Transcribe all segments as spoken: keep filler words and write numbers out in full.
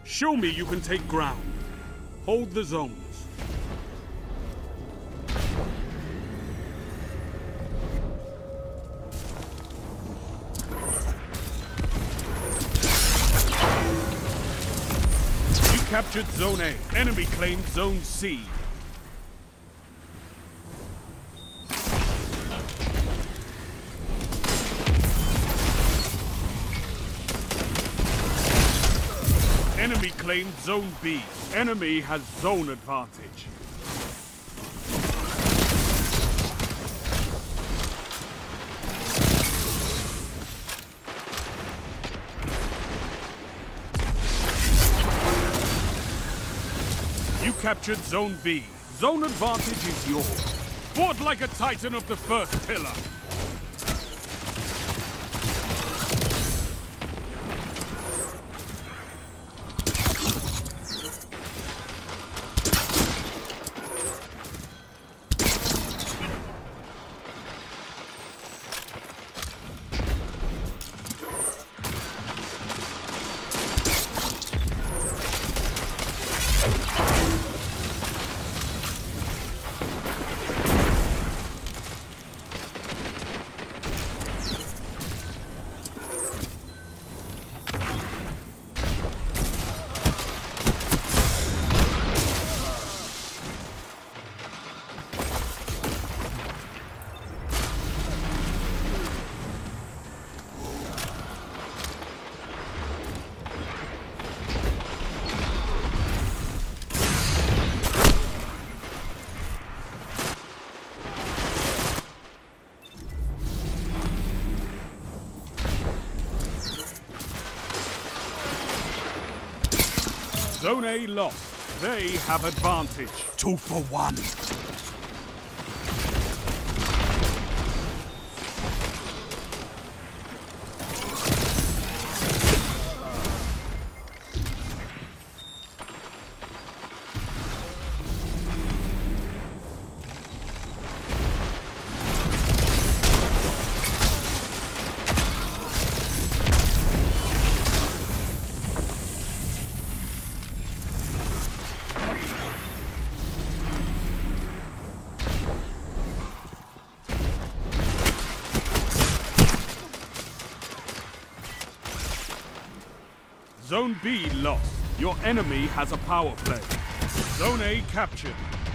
Show me you can take ground. Hold the zones. You captured Zone A. Enemy claimed Zone C. Enemy claimed Zone B. Enemy has zone advantage. You captured Zone B. Zone advantage is yours. Fought like a titan of the first pillar. Zone A lost. They have advantage. Two for one. Zone B lost. Your enemy has a power play. Zone A captured.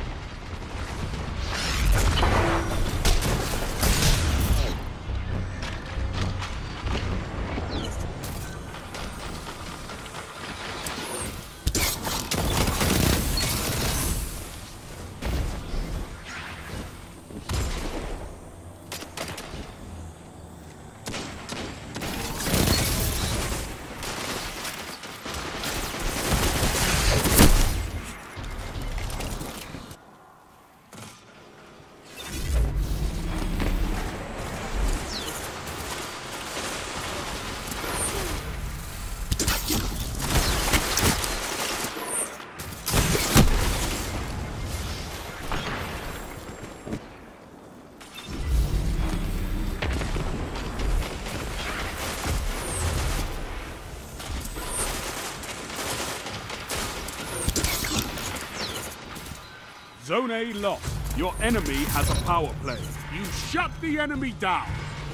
Zone A lost. Your enemy has a power play. You shut the enemy down.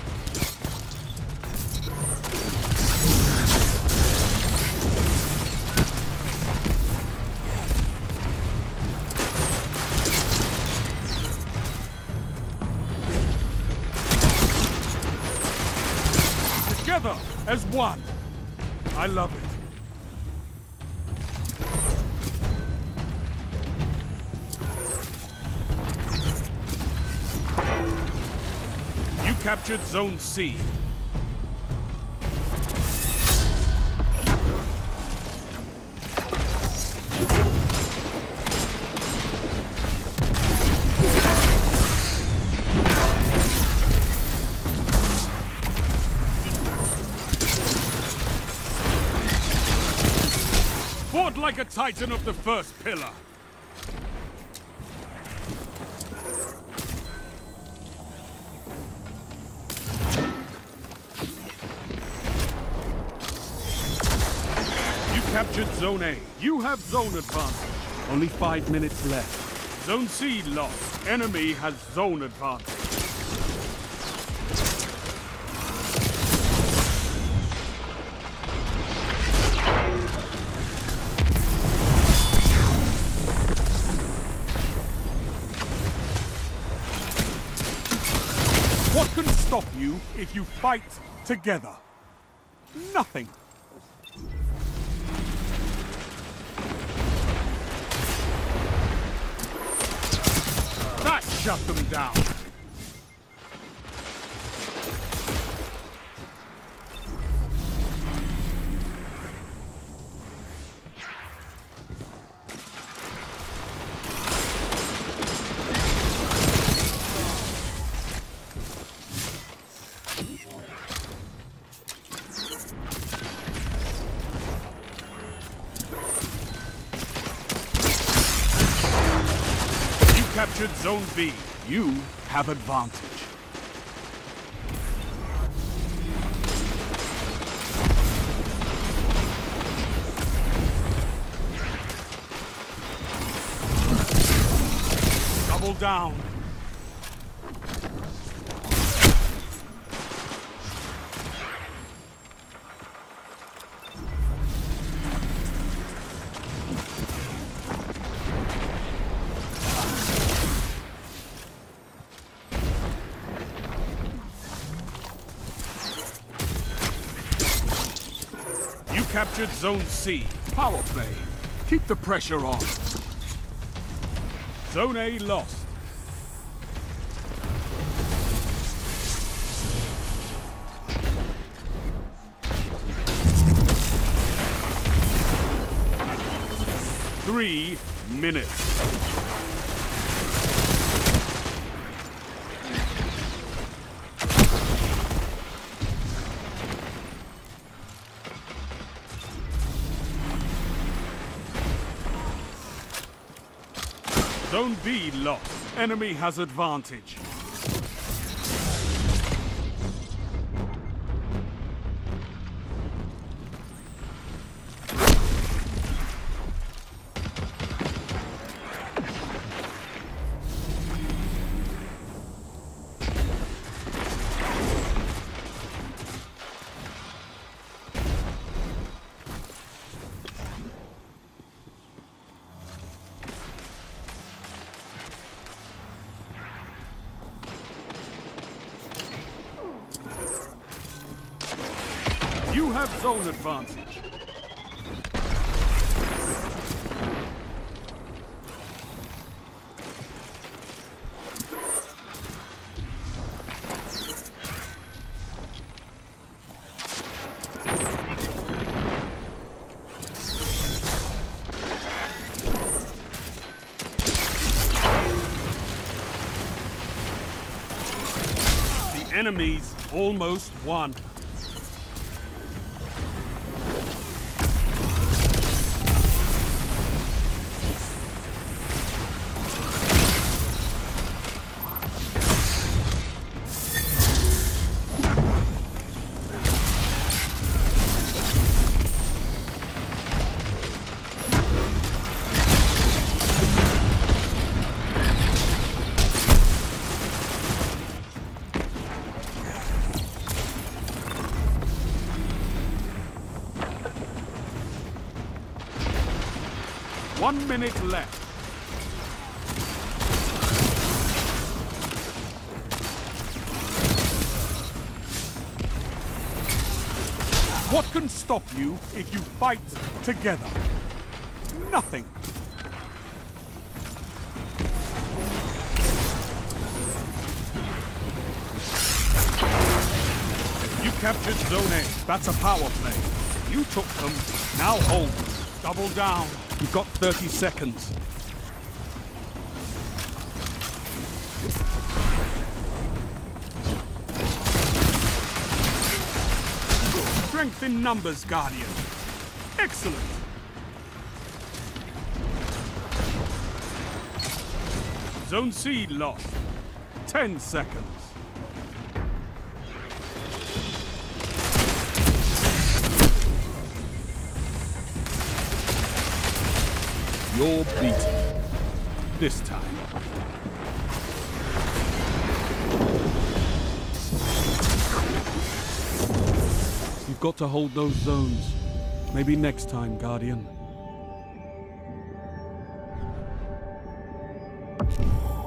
Together as one. I love it. Captured Zone C. Fought like a titan of the first pillar. captured Zone A. You have zone advantage. Only five minutes left. Zone C lost. Enemy has zone advantage. What can stop you if you fight together? Nothing. That shut them down. Captured Zone B. You have advantage. Double down. Captured Zone C. Power play. Keep the pressure on. Zone A lost. Three minutes. Zone B lost. Enemy has advantage. You have zone advantage. The enemy's almost won. One minute left. What can stop you if you fight together? Nothing. You captured Zone A. That's a power play. You took them. Now hold them. Double down. You've got thirty seconds. Strength in numbers, Guardian. Excellent. Zone C lost. Ten seconds. You're beaten. This time. You've got to hold those zones. Maybe next time, Guardian.